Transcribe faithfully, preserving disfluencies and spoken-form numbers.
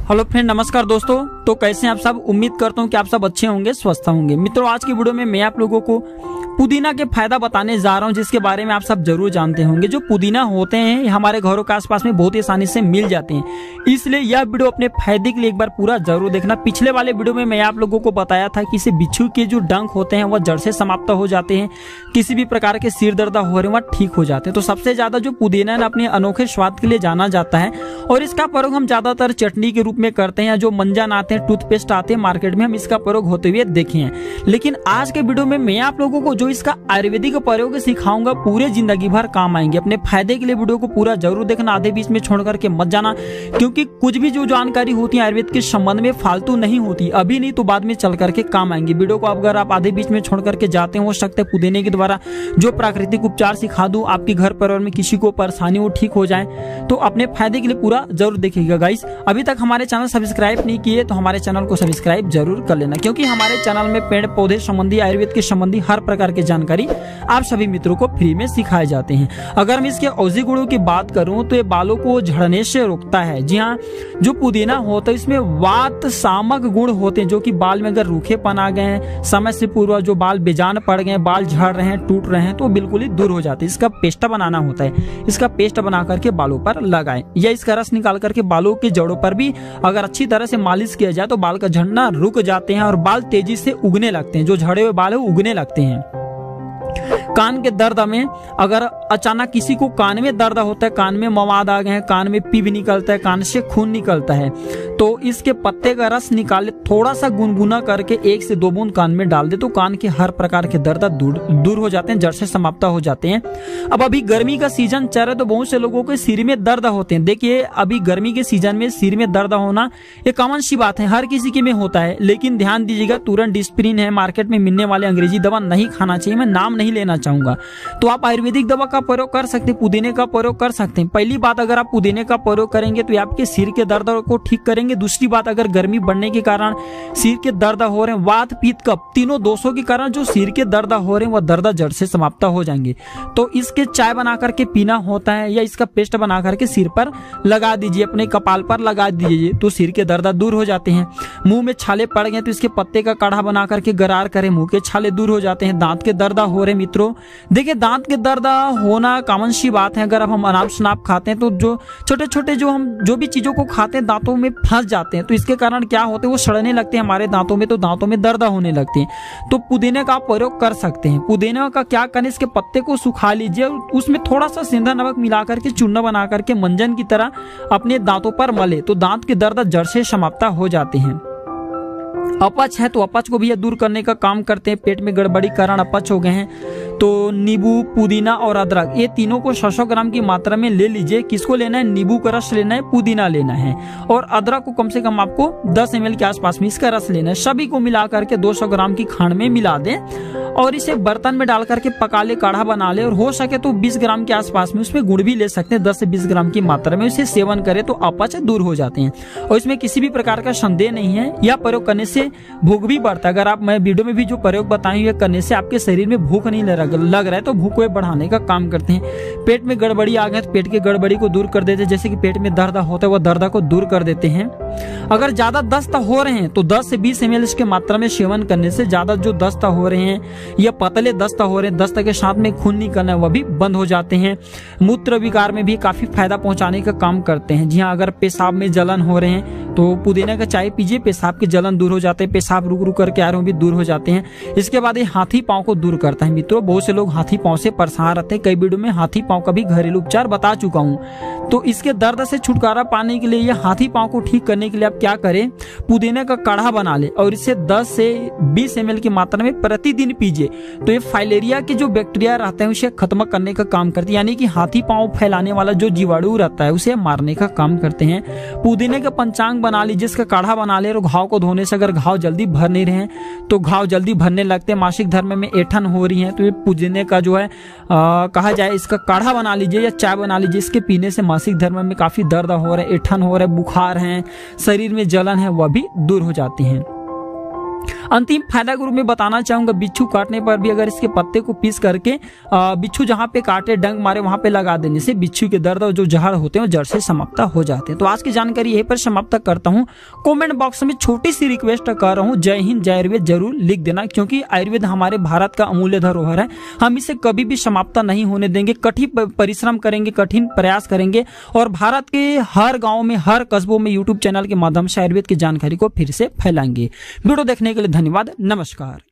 Hello friend, नमस्कार दोस्तों। तो कैसे हैं आप सब? उम्मीद करता हूं कि आप सब अच्छे होंगे, स्वस्थ होंगे। मित्रों, आज की वीडियो में मैं आप लोगों को पुदीना के फायदा बताने जा रहा हूं, जिसके बारे में आप सब जरूर जानते होंगे। जो पुदीना होते हैं ये हमारे घरों के आसपास में बहुत ही आसानी से मिल जाते हैं, इसलिए यह वीडियो अपने फायदे के लिए एक बार पूरा जरूर देखना। पिछले वाले वीडियो में मैं आप लोगों को बताया था कि इसे बिच्छू के जो डंक होते हैं वह जड़ से समाप्त हो जाते हैं, किसी भी प्रकार के सिर दर्द हो रहे हैं वह ठीक हो जाते हैं। तो सबसे ज्यादा जो पुदीना है अपने अनोखे स्वाद के लिए जाना जाता है और इसका प्रयोग हम ज्यादातर चटनी के रूप में करते हैं। जो मंजन आते हैं, टूथपेस्ट आते हैं मार्केट में, हम इसका प्रयोग होते हुए देखे हैं। लेकिन आज के वीडियो में मैं आप लोगों को जो इसका आयुर्वेदिक प्रयोग सिखाऊंगा, पूरे जिंदगी भर काम आएंगे। अपने फायदे के लिए वीडियो को पूरा जरूर देखना, आधे बीच में छोड़ करके मत जाना, क्योंकि कुछ भी जो जानकारी होती है आयुर्वेद के संबंध में फालतू नहीं होती, अभी नहीं तो बाद में चल करके काम आएंगे। वीडियो को अगर आप आधे बीच में छोड़ करके जाते हो सकते हैं पुदीने के द्वारा जो प्राकृतिक उपचार सिखा दूं, आपके घर परिवार में किसी को परेशानी हो ठीक हो जाए, तो अपने फायदे के लिए पूरा जरूर देखिएगा। गाइस, अभी तक हमारे चैनल सब्सक्राइब नहीं किए तो हमारे चैनल को सब्सक्राइब जरूर कर लेना, क्योंकि हमारे चैनल में पेड़ पौधे संबंधी, आयुर्वेद के संबंधी हर प्रकार की जानकारी आप सभी मित्रों को फ्री में सिखाए जाते हैं। अगर मैं इसके औषधि गुणों की बात करूं तो ये बालों को झड़ने से रोकता है। जी हाँ, जो पुदीना होता है इसमें वात सामक गुण होते हैं, जो कि बाल में अगर रूखेपन आ गए हैं, समय से पूर्व जो बाल बेजान पड़ गए, बाल झड़ रहे हैं, टूट रहे हैं, तो बिल्कुल ही दूर हो जाते हैं। इसका पेस्ट बनाना होता है, इसका पेस्ट बना करके बालों पर लगाएं, या इसका रस निकाल करके बालों के जड़ों पर भी अगर अच्छी तरह से मालिश किया जाए तो बाल का झड़ना रुक जाते हैं और बाल तेजी से उगने लगते हैं। जो झड़े हुए बाल है उगने लगते हैं। कान के दर्द में अगर अचानक किसी को कान में दर्द होता है, कान में मवाद आ गए हैं, कान में पीप निकलता है, कान से खून निकलता है, तो इसके पत्ते का रस निकाले, थोड़ा सा गुनगुना करके एक से दो बूंद कान में डाल दे तो कान के हर प्रकार के दर्द दूर दूर हो जाते हैं, जड़ से समाप्त हो जाते हैं। अब अभी गर्मी का सीजन चल रहा है तो बहुत से लोगों के सिर में दर्द होते हैं। देखिए, अभी गर्मी के सीजन में सिर में दर्द होना एक कॉमन सी बात है, हर किसी के में होता है। लेकिन ध्यान दीजिएगा, तुरंत डिस्प्रिन है, मार्केट में मिलने वाले अंग्रेजी दवा नहीं खाना चाहिए। मैं नाम नहीं लेना चाहूंगा, तो आप आयुर्वेदिक दवा का प्रयोग कर सकते हैं, पुदीने का प्रयोग कर सकते हैं। पहली बात, अगर आप पुदीने का प्रयोग करेंगे तो आपके सिर के दर्द को ठीक करेंगे। दूसरी बात, अगर गर्मी बढ़ने के कारण सिर के दर्द हो रहे हैं, वात पित्त कफ तीनों दोषों के कारण जो सिर के दर्द हो रहे हैं वह दर्द जड़ से समाप्त हो जाएंगे। तो इसके चाय बना करके पीना होता है, या इसका पेस्ट बना करके सिर पर लगा दीजिए, अपने कपाल पर लगा दीजिए, तो सिर के दर्द दूर हो जाते हैं। मुंह में छाले पड़ गए तो इसके पत्ते का काढ़ा बना करके गरार करें, मुंह के छाले दूर हो जाते हैं। दांत के दर्द हो रहे मित्रों, देखिए दांत के दर्द होना कॉमन सी बात है। अगर हम अनाप शनाप खाते हैं तो जो छोटे छोटे जो हम जो भी चीजों को खाते हैं दांतों में फंस जाते हैं, तो इसके कारण क्या होते हैं, वो सड़ने लगते हैं हमारे दांतों में, तो दांतों में दर्द होने लगते हैं। तो पुदीने का प्रयोग कर सकते हैं। पुदीने का क्या करें, इसके पत्ते को सुखा लीजिए, उसमें थोड़ा सा सेंधा नमक मिला करके चूर्ण बना करके मंजन की तरह अपने दांतों पर मले, तो दांत के दर्द जड़ से समाप्त हो जाते हैं। अपच है तो अपच को भी दूर करने का काम करते हैं। पेट में गड़बड़ी कारण अपच हो गए हैं तो नींबू, पुदीना और अदरक, ये तीनों को सौ सौ ग्राम की मात्रा में ले लीजिए। किसको लेना है? नींबू का रस लेना है, पुदीना लेना है, और अदरक को कम से कम आपको दस एम एल के आसपास में इसका रस लेना है। सभी को मिला करके दो सौ ग्राम की खांड में मिला दें और इसे बर्तन में डाल करके पका ले, काढ़ा बना ले, और हो सके तो बीस ग्राम के आसपास में उसमें गुड़ भी ले सकते हैं। दस से बीस ग्राम की मात्रा में इसे सेवन करें तो अपच दूर हो जाते हैं और इसमें किसी भी प्रकार का संदेह नहीं है। यह प्रयोग करने से भूख भी बढ़ता है। अगर आप, मैं वीडियो में भी जो प्रयोग बताई हुई करने से आपके शरीर में भूख नहीं लग रहा है तो भूख को बढ़ाने का काम करते हैं। पेट में गड़बड़ी आ गए तो पेट की गड़बड़ी को दूर कर देते हैं, जैसे कि पेट में दर्द होता है वह दर्द को दूर कर देते हैं। अगर ज्यादा दस्त हो रहे हैं तो दस से बीस एम एल इसके मात्रा में सेवन करने से ज्यादा जो दस्त हो रहे हैं या पतले दस्त हो रहे हैं, दस्त के साथ में खून निकलना वह भी बंद हो जाते हैं। मूत्र विकार में भी काफी फायदा पहुंचाने का काम करते हैं। जी हाँ, अगर पेशाब में जलन हो रहे हैं तो पुदीने का चाय पीजिए, पेशाब के जलन दूर हो जाते हैं, पेशाब रुक रुक करके आ रहे भी दूर हो जाते हैं। इसके बाद ये हाथी पांव को दूर करता है मित्रों। बहुत से लोग हाथी पांव से परेशान रहते हैं, कई वीडियो में हाथी पांव का भी घरेलू उपचार बता चुका हूं। तो इसके दर्द से छुटकारा पाने के लिए, ये हाथी पांव को ठीक करने के लिए आप क्या करें, पुदीने का काढ़ा बना ले और इसे दस से बीस एम एल की मात्रा में प्रतिदिन पीजिए। तो ये फाइलेरिया के जो बैक्टीरिया रहते हैं उसे खत्म करने का काम करते हैं, यानी कि हाथी पांव फैलाने वाला जो जीवाणु रहता है उसे मारने का काम करते हैं। पुदीने का पंचांग बना लीजिए, इसका काढ़ा बना ले, और घाव को धोने से अगर घाव जल्दी भर नहीं रहे तो घाव जल्दी भरने लगते हैं, मासिक धर्म में ऐठन हो रही है तो ये पुदीने का जो है आ, कहा जाए इसका काढ़ा बना लीजिए या चाय बना लीजिए। इसके पीने से मासिक धर्म में काफी दर्द हो रहा है, ऐठन हो रहा है, बुखार है, शरीर में जलन है, वह भी दूर हो जाती है। अंतिम फायदा के रूप में बताना चाहूंगा, बिच्छू काटने पर भी अगर इसके पत्ते को पीस करके बिच्छू जहां पे काटे, डंक मारे, वहां पे लगा देने से बिच्छू के दर्द और जो जहर होते हैं वो जड़ से समाप्त हो जाते हैं। तो आज की जानकारी यहीं पर समाप्त करता हूं। कमेंट बॉक्स में छोटी सी रिक्वेस्ट कर रहा हूं, जय हिंद जय आयुर्वेद जरूर लिख देना, क्योंकि आयुर्वेद हमारे भारत का अमूल्य धरोहर है। हम इसे कभी भी समाप्त नहीं होने देंगे। कठिन परिश्रम करेंगे, कठिन प्रयास करेंगे और भारत के हर गांव में, हर कस्बों में यूट्यूब चैनल के माध्यम से आयुर्वेद की जानकारी को फिर से फैलाएंगे। वीडियो देखने के लिए धन्यवाद। नमस्कार।